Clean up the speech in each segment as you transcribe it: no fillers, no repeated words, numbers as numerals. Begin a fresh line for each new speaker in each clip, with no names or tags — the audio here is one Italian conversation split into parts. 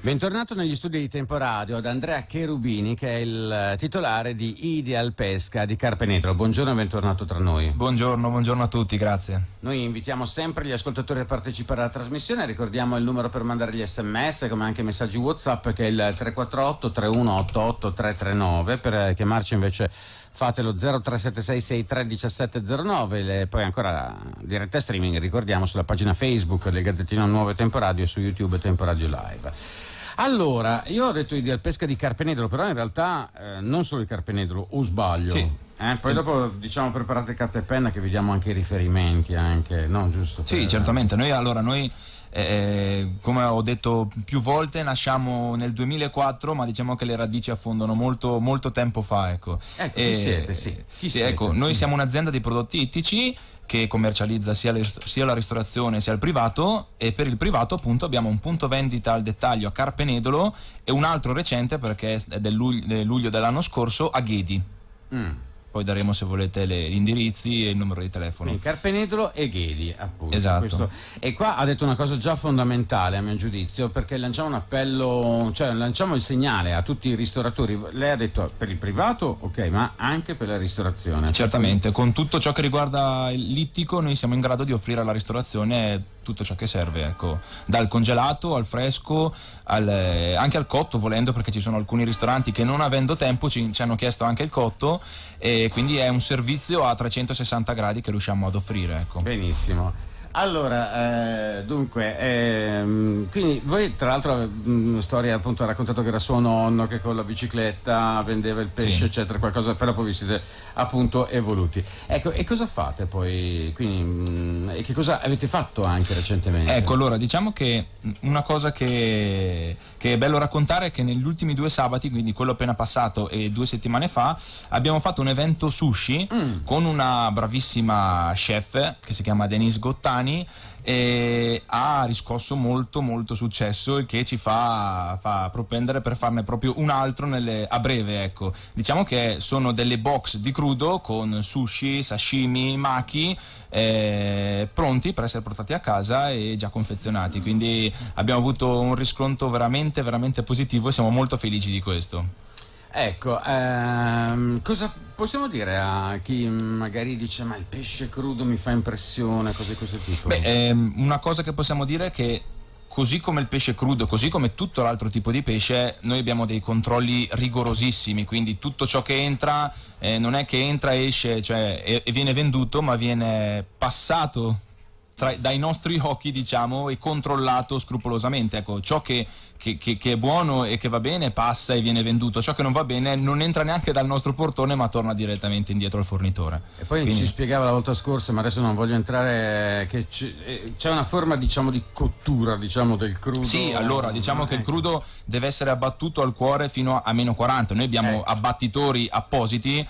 Bentornato negli studi di Tempo Radio ad Andrea Cherubini, che è il titolare di Ideal Pesca di Carpenedolo. Buongiorno e bentornato tra noi.
Buongiorno a tutti, grazie.
Noi invitiamo sempre gli ascoltatori a partecipare alla trasmissione. Ricordiamo il numero per mandare gli SMS, come anche messaggi WhatsApp, che è il 348 3188 339. Per chiamarci invece fatelo 0376 63 1709. Poi ancora diretta streaming, ricordiamo, sulla pagina Facebook del Gazzettino Nuovo Tempo Radio e su YouTube Tempo Radio Live. Allora, io ho detto Ideal Pesca di Carpenedolo, però in realtà non solo di Carpenedolo, o sbaglio?
Sì.
Poi dopo diciamo preparate carta e penna che vediamo anche i riferimenti, anche, no, giusto?
Sì, certamente. Noi come ho detto più volte, nasciamo nel 2004, ma diciamo che le radici affondano molto, molto tempo fa, ecco.
Chi siete? Chi siete?
Ecco, noi siamo un'azienda di prodotti ittici che commercializza sia la ristorazione sia il privato, e per il privato appunto abbiamo un punto vendita al dettaglio a Carpenedolo e un altro recente, perché è del luglio dell'anno scorso, a Ghedi. Poi daremo, se volete, gli indirizzi e il numero di telefono.
Quindi Carpenedolo e Ghedi, appunto.
Esatto.
E qua ha detto una cosa già fondamentale a mio giudizio, perché lanciamo un appello, cioè lanciamo il segnale a tutti i ristoratori. Lei ha detto per il privato, ok, ma anche per la ristorazione.
Certamente, con tutto ciò che riguarda l'ittico noi siamo in grado di offrire alla ristorazione tutto ciò che serve, ecco, dal congelato al fresco, anche al cotto, volendo, perché ci sono alcuni ristoranti che, non avendo tempo, ci hanno chiesto anche il cotto, e quindi è un servizio a 360 gradi che riusciamo ad offrire, ecco.
Benissimo. Allora, quindi voi, tra l'altro, storia, appunto, ha raccontato che era suo nonno che con la bicicletta vendeva il pesce, sì, eccetera, qualcosa, però poi vi siete appunto evoluti. Ecco, e cosa fate poi? Quindi, e che cosa avete fatto anche recentemente?
Ecco, allora, diciamo che una cosa che è bello raccontare è che negli ultimi 2 sabati, quindi quello appena passato e 2 settimane fa, abbiamo fatto un evento sushi con una bravissima chef che si chiama Denise Gottani, e ha riscosso molto molto successo, il che ci fa propendere per farne proprio un altro a breve, ecco. Diciamo che sono delle box di crudo con sushi, sashimi, maki pronti per essere portati a casa e già confezionati, quindi abbiamo avuto un riscontro veramente veramente positivo e siamo molto felici di questo.
Ecco, cosa possiamo dire a chi magari dice ma il pesce crudo mi fa impressione, cose di questo tipo?
Una cosa che possiamo dire è che, così come il pesce crudo, così come tutto l'altro tipo di pesce, noi abbiamo dei controlli rigorosissimi, quindi tutto ciò che entra non è che entra, esce, cioè, e viene venduto, ma viene passato dai nostri occhi, diciamo, e controllato scrupolosamente. Ecco, ciò che è buono e che va bene passa e viene venduto, ciò che non va bene non entra neanche dal nostro portone ma torna direttamente indietro al fornitore.
E poi quindi ci spiegava la volta scorsa, ma adesso non voglio entrare, che c'è una forma, diciamo, di cottura, diciamo, del crudo.
Sì, allora diciamo che il crudo deve essere abbattuto al cuore fino a meno 40. Noi abbiamo abbattitori appositi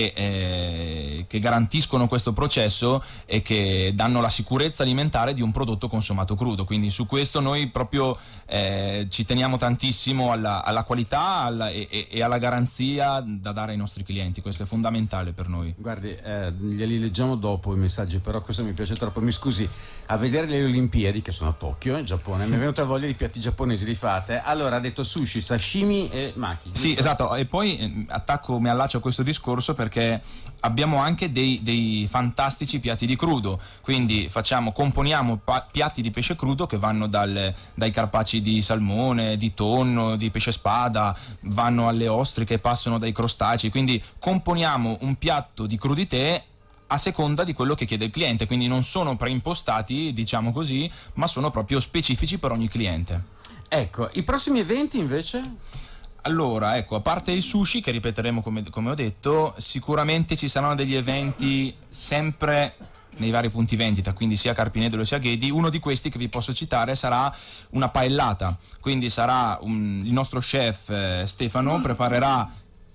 che garantiscono questo processo e che danno la sicurezza alimentare di un prodotto consumato crudo, quindi su questo noi proprio ci teniamo tantissimo alla qualità e alla garanzia da dare ai nostri clienti. Questo è fondamentale per noi.
Guardi, glieli leggiamo dopo i messaggi, però questo mi piace troppo. Mi scusi, a vedere le Olimpiadi, che sono a Tokyo, in Giappone, mi è venuta voglia di piatti giapponesi, li fate? Allora, ha detto sushi, sashimi e maki.
Sì, esatto, e poi mi allaccio a questo discorso perché abbiamo anche dei fantastici piatti di crudo, quindi componiamo piatti di pesce crudo che vanno dai carpacci di salmone, di tonno, di pesce spada, vanno alle ostriche, passano dai crostacei, quindi componiamo un piatto di crudité a seconda di quello che chiede il cliente, quindi non sono preimpostati, diciamo così, ma sono proprio specifici per ogni cliente.
Ecco, i prossimi eventi invece?
Allora, ecco, a parte il sushi, che ripeteremo come ho detto, sicuramente ci saranno degli eventi sempre nei vari punti vendita, quindi sia a Carpenedolo sia a Ghedi. Uno di questi che vi posso citare sarà una paellata, quindi sarà il nostro chef Stefano preparerà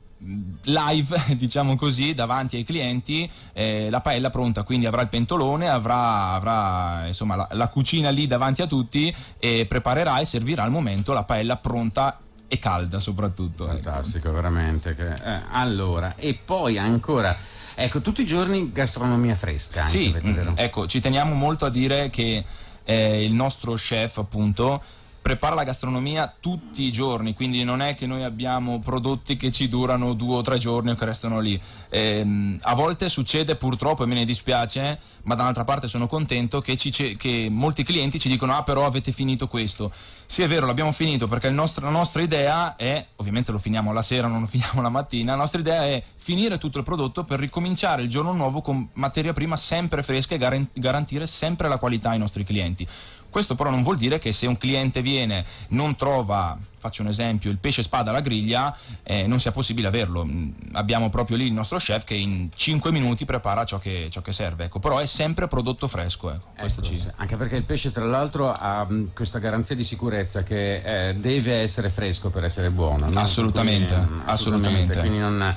live, diciamo così, davanti ai clienti la paella pronta, quindi avrà il pentolone, avrà insomma la cucina lì davanti a tutti e preparerà e servirà al momento la paella pronta e calda soprattutto.
Fantastico, veramente. Allora, e poi ancora, ecco, tutti i giorni gastronomia fresca anche,
sì,
vero?
Ecco, ci teniamo molto a dire che il nostro chef appunto prepara la gastronomia tutti i giorni, quindi non è che noi abbiamo prodotti che ci durano 2 o 3 giorni o che restano lì. A volte succede, purtroppo, e me ne dispiace, ma dall'altra parte sono contento che molti clienti ci dicono: ah, però avete finito questo. Sì, è vero, l'abbiamo finito, perché la nostra idea è, ovviamente lo finiamo la sera, non lo finiamo la mattina, la nostra idea è finire tutto il prodotto per ricominciare il giorno nuovo con materia prima sempre fresca e garantire sempre la qualità ai nostri clienti. Questo però non vuol dire che se un cliente viene, non trova, faccio un esempio, il pesce spada alla griglia, non sia possibile averlo. Abbiamo proprio lì il nostro chef che in 5 minuti prepara ciò che serve, ecco. Però è sempre prodotto fresco, ecco.
Anche perché il pesce, tra l'altro, ha questa garanzia di sicurezza che deve essere fresco per essere buono, no?
Assolutamente.
Quindi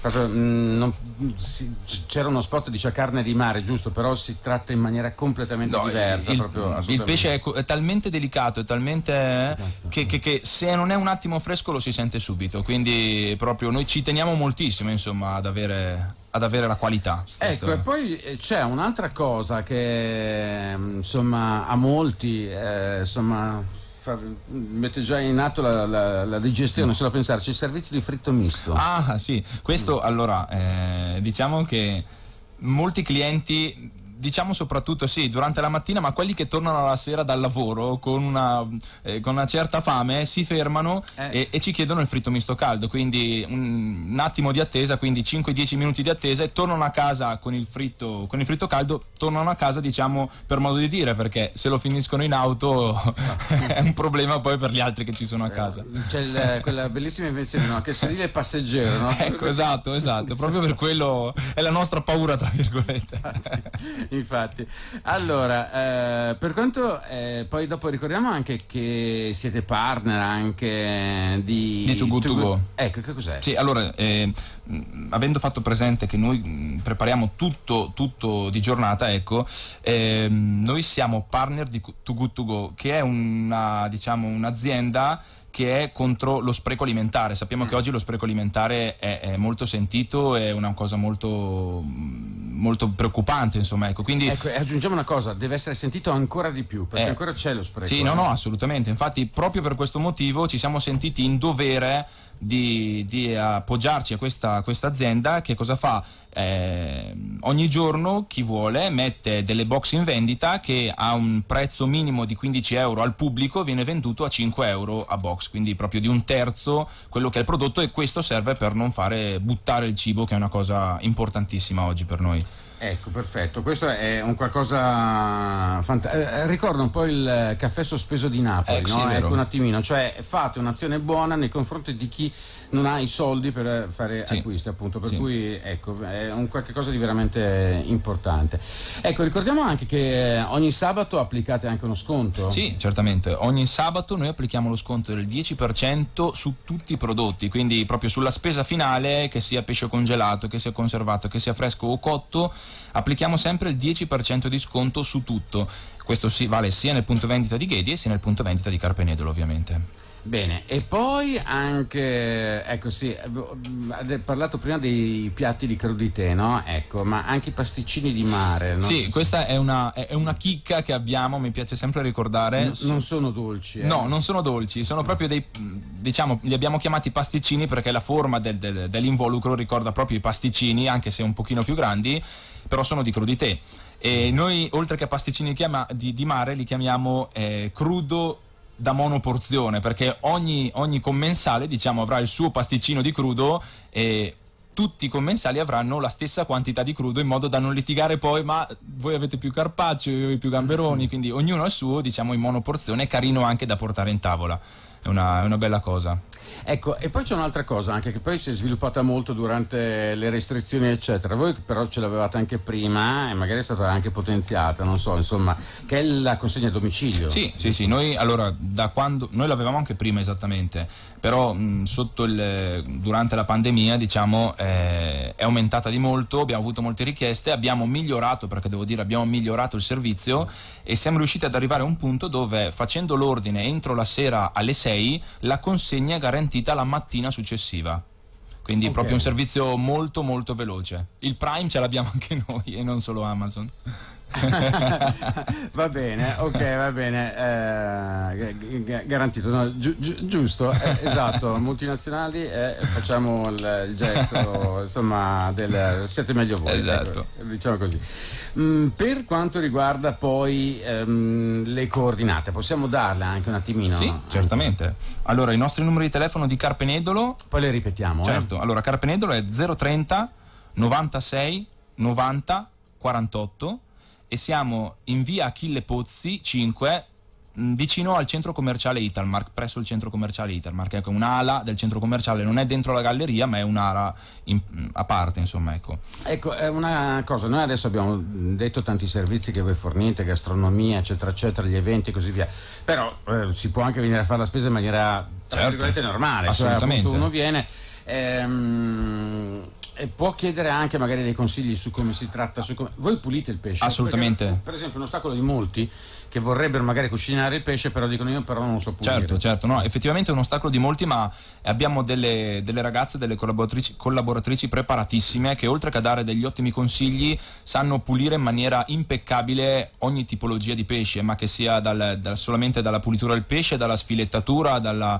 c'era uno spot, dice carne di mare, giusto, però si tratta in maniera completamente diversa.
Il pesce è talmente delicato, è talmente
esatto.
che se non è un attimo fresco lo si sente subito, quindi proprio noi ci teniamo moltissimo, insomma, ad avere la qualità.
Ecco, e poi c'è un'altra cosa che insomma a molti mette già in atto la digestione, solo a pensarci, il servizio di fritto misto.
Ah sì, questo allora diciamo che molti clienti, diciamo soprattutto sì, durante la mattina, ma quelli che tornano la sera dal lavoro con una certa fame si fermano e ci chiedono il fritto misto caldo, quindi un attimo di attesa, quindi 5-10 minuti di attesa, e tornano a casa con il fritto caldo, tornano a casa, diciamo, per modo di dire, perché se lo finiscono in auto è un problema poi per gli altri che ci sono a casa.
C'è quella bellissima invenzione, no? Che sedile passeggero, no?
Ecco, esatto, proprio per quello è la nostra paura, tra virgolette.
Sì. Infatti, allora, per quanto poi dopo ricordiamo anche che siete partner anche di
Too Good To Go.
Ecco, che cos'è?
Sì, allora, avendo fatto presente che noi prepariamo tutto di giornata, ecco, noi siamo partner di Too Good To Go, che è un'azienda che è contro lo spreco alimentare. Sappiamo che oggi lo spreco alimentare è molto sentito, è una cosa molto preoccupante, insomma, ecco. Quindi
e aggiungiamo una cosa, deve essere sentito ancora di più, perché ancora c'è lo spreco.
Sì, no, assolutamente. Infatti, proprio per questo motivo ci siamo sentiti in dovere di appoggiarci a questa azienda, che cosa fa? Ogni giorno chi vuole mette delle box in vendita che a un prezzo minimo di 15 euro al pubblico viene venduto a 5 euro a box, quindi proprio di un terzo quello che è il prodotto, e questo serve per non fare buttare il cibo, che è una cosa importantissima oggi per noi.
Ecco, perfetto, questo è un qualcosa fantastico. Ricorda un po' il caffè sospeso di Napoli, no?
Sì,
ecco, un attimino, cioè fate un'azione buona nei confronti di chi non ha i soldi per fare acquisti, appunto, per cui ecco, è un qualche cosa di veramente importante. Ecco, ricordiamo anche che ogni sabato applicate anche uno sconto.
Sì, certamente, ogni sabato noi applichiamo lo sconto del 10% su tutti i prodotti, quindi proprio sulla spesa finale, che sia pesce congelato, che sia conservato, che sia fresco o cotto, applichiamo sempre il 10% di sconto su tutto. Questo vale sia nel punto vendita di Ghedi sia nel punto vendita di Carpenedolo, ovviamente.
Bene, e poi anche, ecco sì, hai parlato prima dei piatti di crudité, no? Ecco, ma anche i pasticcini di mare, no?
Sì, questa è una chicca che abbiamo, mi piace sempre ricordare.
Non sono dolci,
No, non sono dolci, sono proprio dei, diciamo, li abbiamo chiamati pasticcini perché la forma dell'involucro ricorda proprio i pasticcini, anche se un pochino più grandi, però sono di crudité. E noi, oltre che pasticcini di mare, li chiamiamo crudo da monoporzione, perché ogni commensale, diciamo, avrà il suo pasticcino di crudo e tutti i commensali avranno la stessa quantità di crudo, in modo da non litigare poi, ma voi avete più carpaccio, io più gamberoni, quindi ognuno ha il suo, diciamo, in monoporzione, carino anche da portare in tavola. È una bella cosa.
Ecco, e poi c'è un'altra cosa anche che poi si è sviluppata molto durante le restrizioni eccetera, voi però ce l'avevate anche prima e magari è stata anche potenziata, non so, insomma, che è la consegna a domicilio.
Sì, noi allora da quando noi l'avevamo anche prima, esattamente, però durante la pandemia, diciamo, è aumentata di molto, abbiamo avuto molte richieste, abbiamo migliorato, perché devo dire abbiamo migliorato il servizio e siamo riusciti ad arrivare a un punto dove, facendo l'ordine entro la sera alle 6, la consegna è garantita la mattina successiva. Quindi proprio un servizio molto molto veloce. Il Prime ce l'abbiamo anche noi e non solo Amazon.
Va bene, ok, va bene, garantito, no, giusto, esatto, multinazionali, facciamo il gesto, insomma, siete meglio voi,
esatto.
Diciamo così. Per quanto riguarda poi le coordinate, possiamo darle anche un attimino?
Sì, certamente. Allora, i nostri numeri di telefono di Carpenedolo,
poi le ripetiamo.
Certo, allora Carpenedolo è 030 96 90 48 e siamo in via Achille Pozzi 5, vicino al centro commerciale Italmark, presso il centro commerciale Italmark. Ecco, un'ala del centro commerciale, non è dentro la galleria, ma è un'area a parte, insomma, ecco.
Ecco, è una cosa, noi adesso abbiamo detto tanti servizi che voi fornite, gastronomia, eccetera, eccetera, gli eventi e così via, però si può anche venire a fare la spesa in maniera, tra virgolette, normale.
Assolutamente.
Cioè, appunto, uno viene e può chiedere anche magari dei consigli su come si tratta, voi pulite il pesce?
Assolutamente.
Perché, per esempio, un ostacolo di molti che vorrebbero magari cucinare il pesce, però dicono io però non lo so pulire.
Certo, no, effettivamente è un ostacolo di molti, ma abbiamo delle ragazze, delle collaboratrici preparatissime che, oltre che a dare degli ottimi consigli, sanno pulire in maniera impeccabile ogni tipologia di pesce, ma che sia solamente dalla pulitura del pesce, dalla sfilettatura,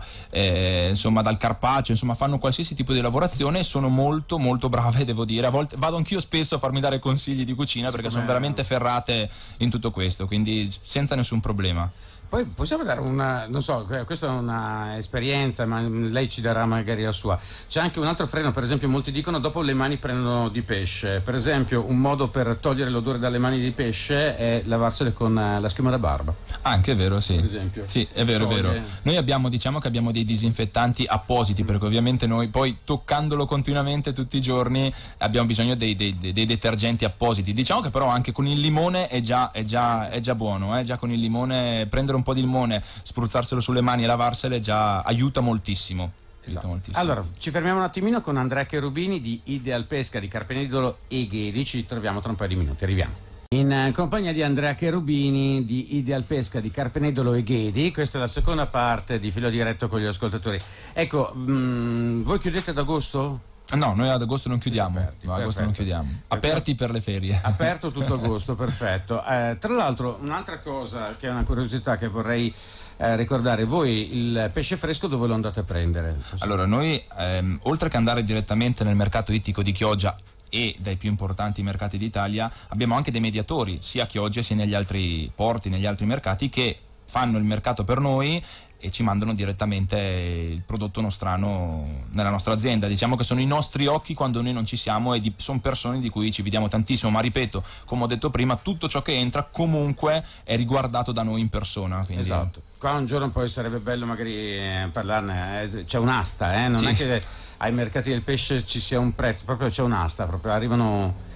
insomma, dal carpaccio, insomma, fanno qualsiasi tipo di lavorazione e sono molto molto brave, devo dire. A volte vado anch'io spesso a farmi dare consigli di cucina, perché sono veramente ferrate in tutto questo, quindi senza nessun problema.
Poi possiamo dare non so, questa è una esperienza, ma lei ci darà magari la sua. C'è anche un altro freno, per esempio, molti dicono dopo le mani prendono di pesce. Per esempio, un modo per togliere l'odore dalle mani di pesce è lavarsele con la schiuma da barba.
Anche è vero, sì.
Per esempio.
Sì, è vero, è vero. Noi diciamo che abbiamo dei disinfettanti appositi, perché ovviamente noi poi, toccandolo continuamente tutti i giorni, abbiamo bisogno dei detergenti appositi. Diciamo che però anche con il limone è già buono, già con il limone, prendere un po' di limone, spruzzarselo sulle mani e lavarsele già aiuta moltissimo.
Esatto. Allora, ci fermiamo un attimino con Andrea Cherubini di Ideal Pesca di Carpenedolo e Ghedi, ci troviamo tra un paio di minuti, arriviamo. In compagnia di Andrea Cherubini di Ideal Pesca di Carpenedolo e Ghedi, questa è la seconda parte di Filo Diretto con gli ascoltatori. Ecco, voi chiudete ad agosto?
No, noi ad agosto non chiudiamo. Agosto non chiudiamo. Aperti per le ferie.
Aperto tutto agosto, perfetto. Tra l'altro, un'altra cosa che è una curiosità che vorrei ricordare, voi il pesce fresco dove lo andate a prendere?
Allora, noi oltre che andare direttamente nel mercato ittico di Chioggia e dai più importanti mercati d'Italia, abbiamo anche dei mediatori, sia a Chioggia sia negli altri porti, negli altri mercati, che fanno il mercato per noi e ci mandano direttamente il prodotto nostrano nella nostra azienda. Diciamo che sono i nostri occhi quando noi non ci siamo, e sono persone di cui ci fidiamo tantissimo, ma ripeto, come ho detto prima, tutto ciò che entra comunque è riguardato da noi in persona, quindi...
Esatto. Qua un giorno poi sarebbe bello magari parlarne, c'è un'asta, non
sì,
è che ai mercati del pesce ci sia un prezzo, proprio c'è un'asta, proprio arrivano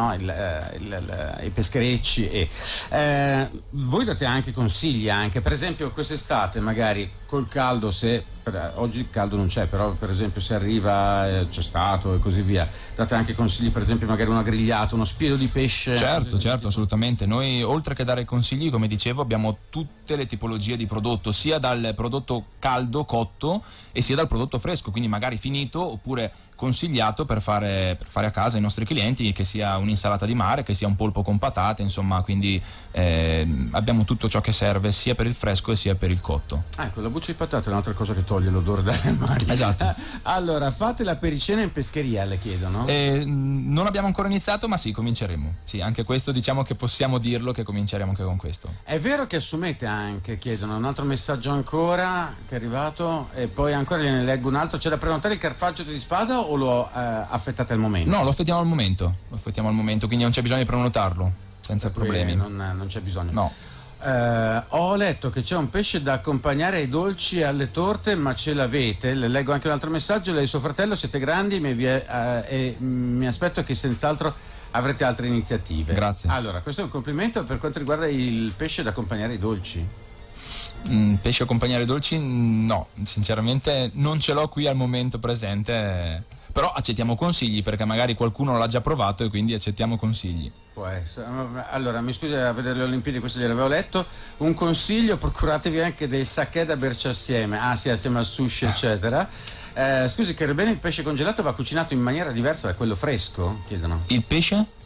i pescherecci e voi date anche consigli, anche per esempio quest'estate magari col caldo, oggi il caldo non c'è, però per esempio se arriva, c'è stato e così via, date anche consigli, per esempio magari una grigliata, uno spiedo di pesce?
Certo, assolutamente. Noi, oltre che dare consigli, come dicevo, abbiamo tutte le tipologie di prodotto, sia dal prodotto caldo, cotto, e sia dal prodotto fresco, quindi magari finito oppure consigliato per fare a casa ai nostri clienti, che sia un'insalata di mare, che sia un polpo con patate, insomma, quindi abbiamo tutto ciò che serve sia per il fresco e sia per il cotto.
Ecco, la buccia di patate è un'altra cosa che toglie l'odore dalle mani.
Esatto.
Allora, fate la pericena in pescheria, le chiedono?
Non abbiamo ancora iniziato, ma sì, cominceremo. Sì, anche questo diciamo che possiamo dirlo, che cominceremo anche con questo.
È vero che assumete anche, chiedono, un altro messaggio ancora che è arrivato, e poi ancora gliene leggo un altro. C'è da prenotare il carpaccio di spada o lo affettate al momento?
No, lo affettiamo al momento, quindi non c'è bisogno di prenotarlo, senza problemi.
Non c'è bisogno.
No.
Ho letto che c'è un pesce da accompagnare ai dolci e alle torte, ma ce l'avete? Le leggo anche un altro messaggio. Lei e suo fratello siete grandi e mi aspetto che senz'altro avrete altre iniziative.
Grazie.
Allora, questo è un complimento per quanto riguarda il pesce da accompagnare ai dolci.
Pesce accompagnare ai dolci? No, sinceramente non ce l'ho qui al momento presente, però accettiamo consigli, perché magari qualcuno l'ha già provato e quindi accettiamo consigli.
Può essere. Allora, mi scusi, a vedere le Olimpiadi, questo gliel'avevo letto. Un consiglio: procuratevi anche dei sacchè da berci assieme. Sì, assieme al sushi, eccetera. Scusi, Cherubini, il pesce congelato va cucinato in maniera diversa da quello fresco? Chiedono.
Il pesce?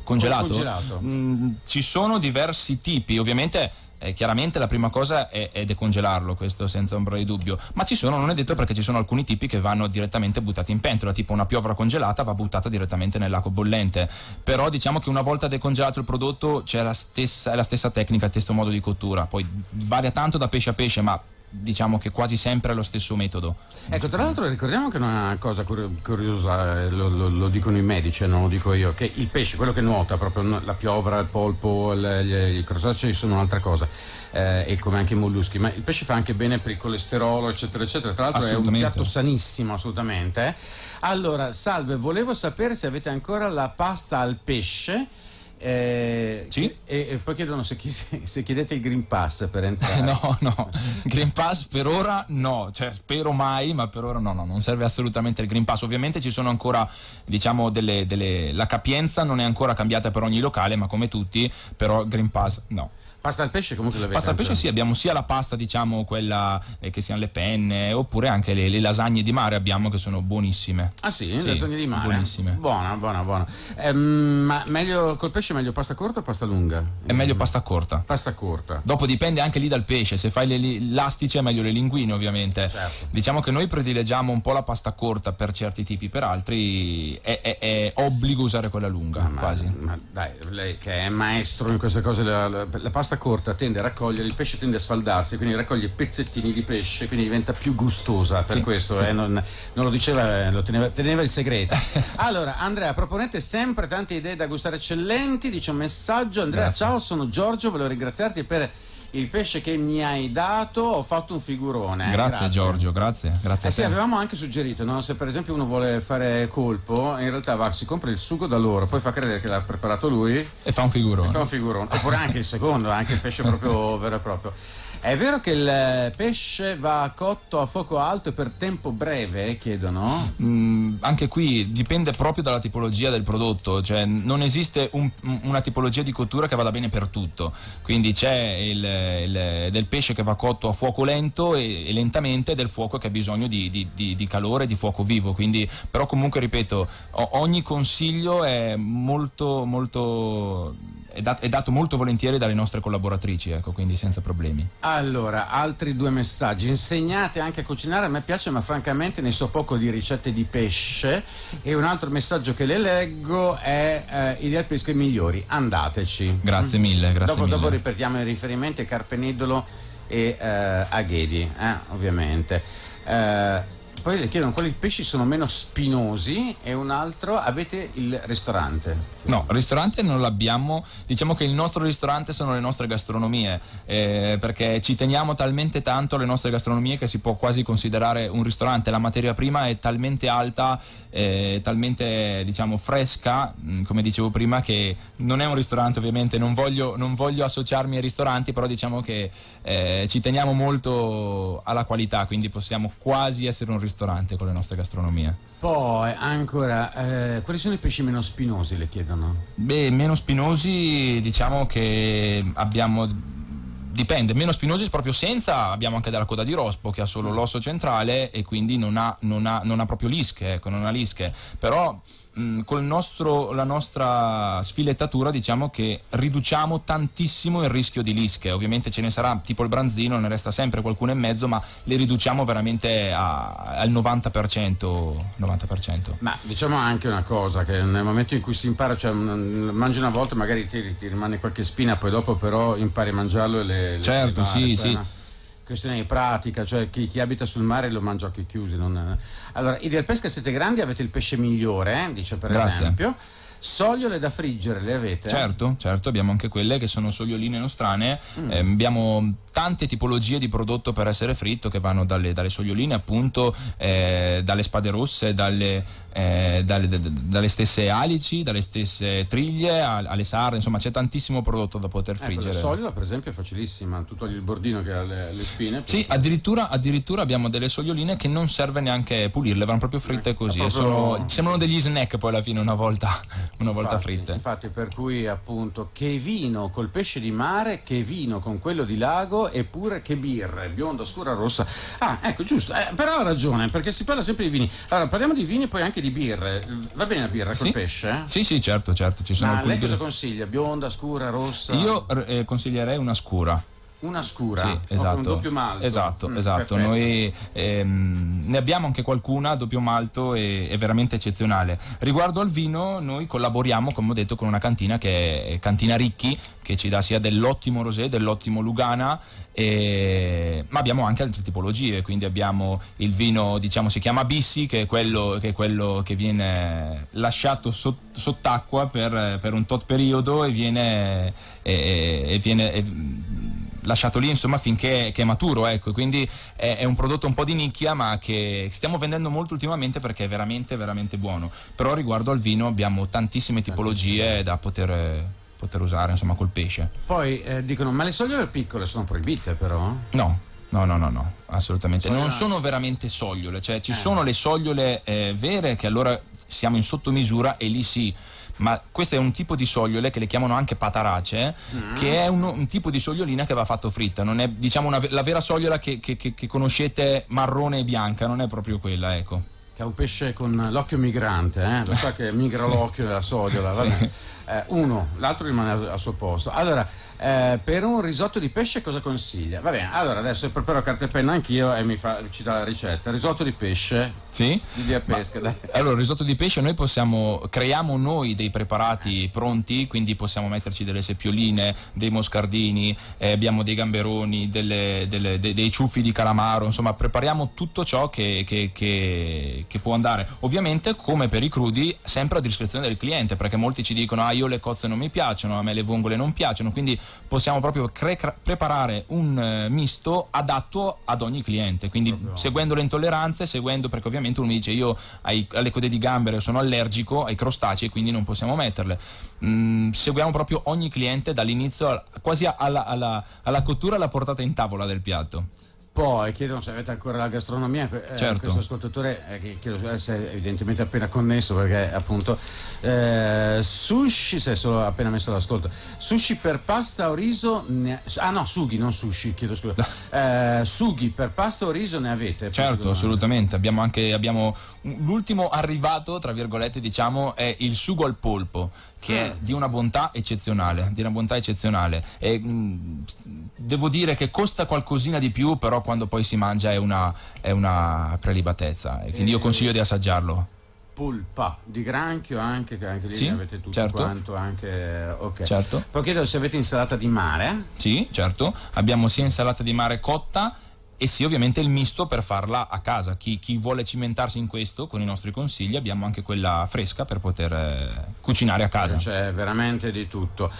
Congelato?
Congelato.
Ci sono diversi tipi, ovviamente. Chiaramente la prima cosa è decongelarlo, questo senza ombra di dubbio, ma non è detto, perché ci sono alcuni tipi che vanno direttamente buttati in pentola, tipo una piovra congelata va buttata direttamente nell'acqua bollente, però diciamo che una volta decongelato il prodotto è la stessa tecnica, il stesso modo di cottura, poi varia tanto da pesce a pesce, ma diciamo che quasi sempre è lo stesso metodo.
Ecco, tra l'altro ricordiamo che una cosa curiosa, lo dicono i medici, non lo dico io, che il pesce, quello che nuota, proprio la piovra, il polpo, i crostacei sono un'altra cosa, e come anche i molluschi, ma il pesce fa anche bene per il colesterolo, eccetera eccetera, tra l'altro è un piatto sanissimo, assolutamente. Allora, salve, volevo sapere se avete ancora la pasta al pesce.
Sì?
E poi chiedono se chiedete il Green Pass per entrare.
No, Green Pass per ora no, cioè spero mai, ma per ora no, non serve assolutamente il Green Pass. Ovviamente ci sono ancora, diciamo, la capienza non è ancora cambiata per ogni locale, ma come tutti, però Green Pass no.
Pasta al pesce comunque l'avete?
Pasta al pesce sì, abbiamo sia la pasta, diciamo, quella che siano le penne, oppure anche le lasagne di mare abbiamo, che sono buonissime.
Ah sì, lasagne di mare?
Buonissime.
Buona. Ma meglio col pesce, meglio pasta corta o pasta lunga?
È meglio pasta corta.
Pasta corta.
Dopo dipende anche lì dal pesce, se fai l'astice è meglio le linguine, ovviamente.
Certo.
Diciamo che noi predileggiamo un po' la pasta corta per certi tipi, per altri è obbligo usare quella lunga, quasi.
Ma dai, lei che è maestro in queste cose, la pasta corta tende a raccogliere, il pesce tende a sfaldarsi, quindi raccoglie pezzettini di pesce, quindi diventa più gustosa, per questo non lo diceva, lo teneva il segreto. Allora, Andrea, proponete sempre tante idee da gustare eccellenti, dice un messaggio. Andrea,
grazie.
Ciao, sono Giorgio, volevo ringraziarti per il pesce che mi hai dato, ho fatto un figurone.
Grazie Giorgio, grazie a te.
Sì, avevamo anche suggerito, no? Se per esempio uno vuole fare colpo, in realtà si compra il sugo da loro, poi fa credere che l'ha preparato lui
e fa un figurone.
Oppure anche il secondo, anche il pesce proprio vero e proprio. È vero che il pesce va cotto a fuoco alto e per tempo breve, chiedono?
Anche qui dipende proprio dalla tipologia del prodotto, cioè non esiste una tipologia di cottura che vada bene per tutto, quindi c'è del pesce che va cotto a fuoco lento e lentamente, del fuoco che ha bisogno di calore, di fuoco vivo, quindi però comunque ripeto, ogni consiglio è è dato molto volentieri dalle nostre collaboratrici, ecco, quindi senza problemi.
Allora, altri 2 messaggi. Insegnate anche a cucinare, a me piace, ma francamente ne so poco di ricette di pesce. E un altro messaggio che le leggo è Ideal Pesca migliori, andateci.
Grazie mille,
Dopo ripetiamo i riferimenti a Carpenedolo e a Ghedi, ovviamente. Poi le chiedono quali pesci sono meno spinosi, e un altro, avete il ristorante?
No, ristorante non l'abbiamo, diciamo che il nostro ristorante sono le nostre gastronomie, perché ci teniamo talmente tanto alle nostre gastronomie che si può quasi considerare un ristorante. La materia prima è talmente alta, talmente, diciamo, fresca, come dicevo prima, che non è un ristorante. Ovviamente non voglio associarmi ai ristoranti, però diciamo che ci teniamo molto alla qualità, quindi possiamo quasi essere un ristorante con le nostre gastronomie.
Poi ancora, quali sono i pesci meno spinosi, le chiedono?
Beh, meno spinosi, diciamo che abbiamo, dipende, meno spinosi proprio senza, abbiamo anche della coda di rospo che ha solo l'osso centrale e quindi non ha proprio lische, ecco, non ha lische, però con la nostra sfilettatura diciamo che riduciamo tantissimo il rischio di lische. Ovviamente ce ne sarà, tipo il branzino, ne resta sempre qualcuno in mezzo, ma le riduciamo veramente al 90%.
Ma diciamo anche una cosa, che nel momento in cui si impara, cioè mangi una volta magari ti rimane qualche spina, poi dopo però impari a mangiarlo e
certo, sì,
cioè,
sì.
Questione di pratica, cioè chi abita sul mare lo mangia a occhi chiusi. Allora, Ideal Pesca siete grandi, avete il pesce migliore, dice per esempio. Sogliole da friggere le avete?
Certo, abbiamo anche quelle che sono soglioline nostrane. Abbiamo tante tipologie di prodotto per essere fritto, che vanno dalle soglioline, appunto, dalle spade rosse, dalle stesse alici, dalle stesse triglie alle sarde, insomma c'è tantissimo prodotto da poter friggere.
La sogliola per esempio è facilissima, tu togli il bordino che ha le spine.
Sì, addirittura abbiamo delle soglioline che non serve neanche pulirle, vanno proprio fritte così, sembrano degli snack poi alla fine una volta fritte.
Infatti, per cui appunto che vino col pesce di mare, che vino con quello di lago, bianco eppure che birre, bionda, scura, rossa. Ah, ecco, giusto, però ha ragione, perché si parla sempre di vini. Allora, parliamo di vini e poi anche di birre. Va bene la birra col pesce?
Sì, certo, ci sono.
Ma lei cosa consiglia? Bionda, scura, rossa?
Io consiglierei una scura.
Una scura,
sì, esatto.
Un doppio malto.
Esatto.
Perfetto.
Noi ne abbiamo anche qualcuna a doppio malto e è veramente eccezionale. Riguardo al vino, noi collaboriamo, come ho detto, con una cantina che è Cantina Ricchi, che ci dà sia dell'ottimo rosé, dell'ottimo Lugana, ma abbiamo anche altre tipologie, quindi abbiamo il vino, diciamo, si chiama Bissi, che è quello che viene lasciato sott'acqua per un tot periodo e viene lasciato lì, insomma, finché è maturo, ecco. Quindi è un prodotto un po' di nicchia, ma che stiamo vendendo molto ultimamente perché è veramente veramente buono. Però riguardo al vino abbiamo tantissime tipologie da poter usare, insomma, col pesce.
Poi dicono, ma le soglie piccole sono proibite, però?
No, assolutamente. Non sono veramente sogliole, cioè ci sono le sogliole vere, che allora siamo in sottomisura e lì sì. Ma questo è un tipo di sogliole che le chiamano anche patarace, che è un tipo di sogliolina che va fatto fritta. Non è, diciamo, la vera sogliola che conoscete, marrone e bianca, non è proprio quella, ecco.
Che è un pesce con l'occhio migrante, lo sa che migra l'occhio della sogliola, va bene. Uno, l'altro rimane al suo posto. Allora, per un risotto di pesce cosa consiglia? Va bene, allora adesso preparo carta e penna anch'io e ci dà la ricetta. Risotto di pesce?
Sì?
Di via pesca, dai.
Allora, il risotto di pesce noi creiamo noi dei preparati pronti, quindi possiamo metterci delle seppioline, dei moscardini, abbiamo dei gamberoni, dei ciuffi di calamaro, insomma prepariamo tutto ciò che può andare. Ovviamente, come per i crudi, sempre a discrezione del cliente, perché molti ci dicono io le cozze non mi piacciono, a me le vongole non piacciono, quindi possiamo proprio preparare un misto adatto ad ogni cliente, quindi seguendo le intolleranze, perché ovviamente uno mi dice io alle code di gambero sono allergico ai crostacei, quindi non possiamo metterle. Seguiamo proprio ogni cliente dall'inizio quasi alla cottura, alla portata in tavola del piatto.
Poi chiedono se avete ancora la gastronomia,
certo.
Questo ascoltatore chiedo se è evidentemente appena connesso, perché appunto sushi, se è solo appena messo all'ascolto, sushi per pasta o riso sughi, non sushi, chiedo scusa. Sughi per pasta o riso ne avete?
Certo, assolutamente, abbiamo l'ultimo arrivato, tra virgolette, diciamo, è il sugo al polpo, che è di una bontà eccezionale, e devo dire che costa qualcosina di più, però quando poi si mangia è una prelibatezza, e quindi io consiglio di assaggiarlo.
Polpa di granchio anche, che anche lì
sì,
ne avete tutto
certo.
Quanto anche, ok.
Certo.
Poi chiedo se avete insalata di mare.
Sì, certo, abbiamo sia insalata di mare cotta e sì, ovviamente il misto per farla a casa. Chi vuole cimentarsi in questo, con i nostri consigli, abbiamo anche quella fresca per poter cucinare a casa.
C'è veramente di tutto.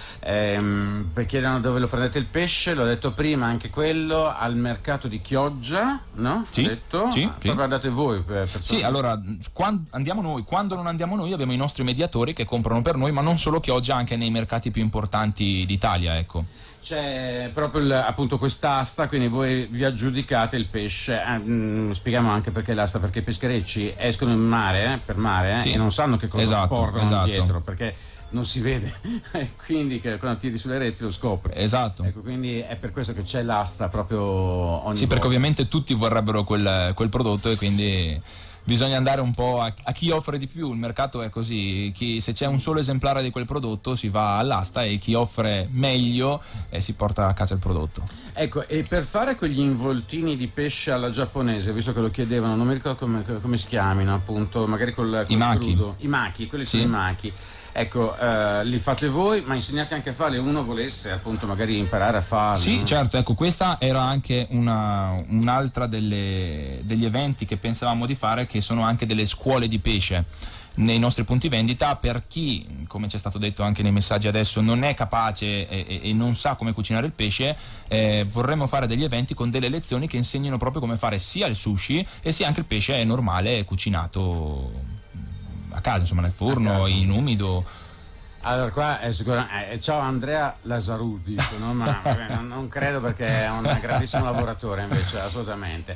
Per chiedono dove lo prendete il pesce, l'ho detto prima, anche quello al mercato di Chioggia, no?
Sì,
detto?
sì.
Proprio andate voi.
Sì, allora, andiamo noi. Quando non andiamo noi abbiamo i nostri mediatori che comprano per noi, ma non solo Chioggia, anche nei mercati più importanti d'Italia, ecco.
C'è proprio appunto quest'asta, quindi voi vi aggiudicate il pesce. Spieghiamo anche perché l'asta, perché i pescherecci escono in mare, per mare,
sì.
E non sanno che cosa portano
esatto.
dietro, perché non si vede, quindi che quando tiri sulle reti lo scopri.
Esatto.
Ecco, quindi è per questo che c'è l'asta proprio ogni volta.
Perché ovviamente tutti vorrebbero quel prodotto, e quindi bisogna andare un po' a chi offre di più. Il mercato è così, se c'è un solo esemplare di quel prodotto si va all'asta, e chi offre meglio si porta a casa il prodotto.
Ecco, e per fare quegli involtini di pesce alla giapponese, visto che lo chiedevano, non mi ricordo come si chiamino, appunto, magari col
maki.
crudo. I maki, quelli
sì.
Sono i maki. Ecco, li fate voi, ma insegnate anche a farli, uno volesse appunto magari imparare a farli.
Sì,
no?
certo, ecco, questa era anche un'altra degli eventi che pensavamo di fare, che sono anche delle scuole di pesce nei nostri punti vendita, per chi, come ci è stato detto anche nei messaggi adesso, non è capace e non sa come cucinare il pesce. Vorremmo fare degli eventi con delle lezioni che insegnino proprio come fare sia il sushi e sia anche il pesce normale cucinato a casa, insomma, nel forno, in umido.
Allora qua è sicuramente ciao Andrea Lazzaruti, no? Ma non credo, perché è un grandissimo lavoratore invece, assolutamente.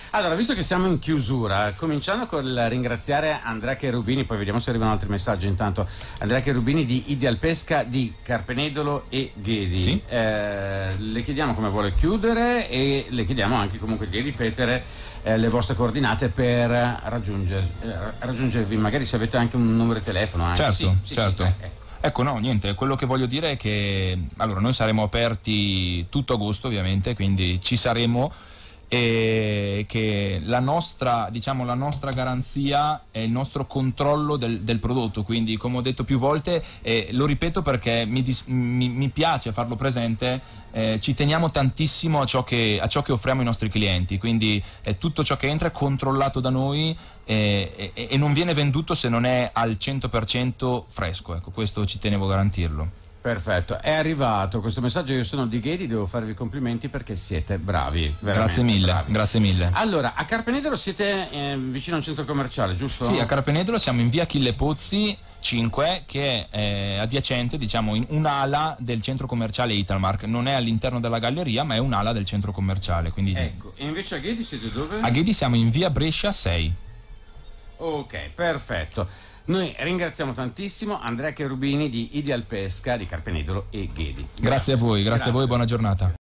Allora, visto che siamo in chiusura, cominciando con il ringraziare Andrea Cherubini, poi vediamo se arrivano altri messaggi intanto. Andrea Cherubini di Ideal Pesca di Carpenedolo e Ghedi.
Sì.
Le chiediamo come vuole chiudere e le chiediamo anche comunque di ripetere le vostre coordinate per raggiungervi, magari se avete anche un numero di telefono. Anche.
Certo,
sì,
certo.
Sì,
Ecco, no, niente, quello che voglio dire è che allora noi saremo aperti tutto agosto, ovviamente, quindi ci saremo, e che la nostra garanzia è il nostro controllo del prodotto, quindi come ho detto più volte, lo ripeto perché mi piace farlo presente, ci teniamo tantissimo a ciò che offriamo ai nostri clienti, quindi tutto ciò che entra è controllato da noi e non viene venduto se non è al 100% fresco, ecco, questo ci tenevo a garantirlo.
Perfetto, è arrivato questo messaggio. Io sono di Ghedi, devo farvi complimenti perché siete bravi.
Grazie mille,
bravi.
grazie mille.
Allora, a Carpenedolo siete vicino a un centro commerciale, giusto?
Sì, a Carpenedolo siamo in via Achille Pozzi 5, che è adiacente, diciamo, in un'ala del centro commerciale Italmark. Non è all'interno della galleria, ma è un'ala del centro commerciale. Quindi...
Ecco, e invece a Ghedi siete dove?
A Ghedi siamo in via Brescia 6.
Ok, perfetto. Noi ringraziamo tantissimo Andrea Cherubini di Ideal Pesca di Carpenedolo e Ghedi.
Grazie a voi, buona giornata.